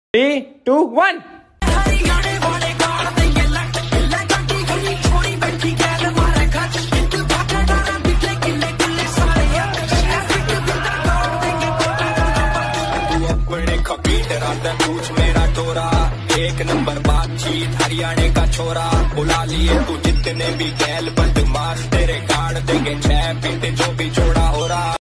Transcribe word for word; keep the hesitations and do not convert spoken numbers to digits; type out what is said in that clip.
Three to one. पूछ मेरा टोरा एक नंबर बातचीत हरियाणे का छोरा बुला लिए तू जितने भी गैल बदमाश तेरे गाड़ देंगे छह पीते जो भी छोड़ा हो रहा।